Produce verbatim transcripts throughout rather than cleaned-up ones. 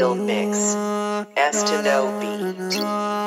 Will Mix, S to No Beat.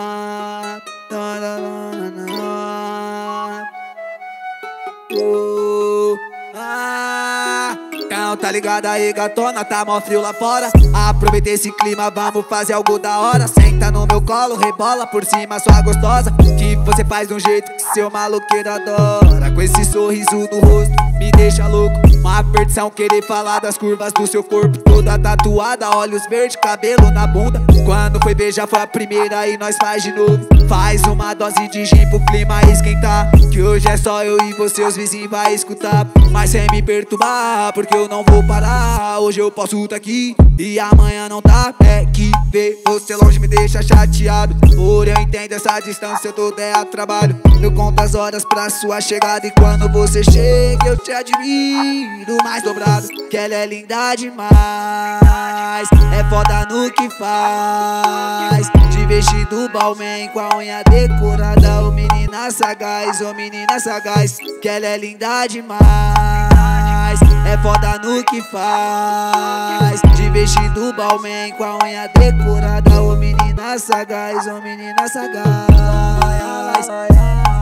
Uh, ah, então tá ligado aí, gatona, tá mó frio lá fora. Aproveita esse clima, vamos fazer algo da hora. Senta no meu colo, rebola por cima, sua gostosa. Que você faz de um jeito que seu maloqueiro adora. Com esse sorriso no rosto, me deixa louco. Uma perdição querer falar das curvas do seu corpo. Toda tatuada, olhos verdes, cabelo na bunda. Quando foi beijar foi a primeira e nós faz de novo. Faz uma dose de gin pro clima esquentar. Que hoje é só eu e você, os vizinhos vai escutar. Mas sem me perturbar, porque eu não vou parar. Hoje eu posso tá aqui e amanhã não tá. É que ver você longe me deixa chateado. Porém eu entendo essa distância, eu tô é a trabalho. Eu conto as horas pra sua chegada. E quando você chega eu te admiro mais dobrado. Que ela é linda demais, é foda no que faz. De vestido balmain com a unha decorada. Ô menina sagaz, ô menina sagaz. Que ela é linda demais, é foda no que faz. De vestido balmain com a unha decorada. Ô menina sagaz, ô menina sagaz.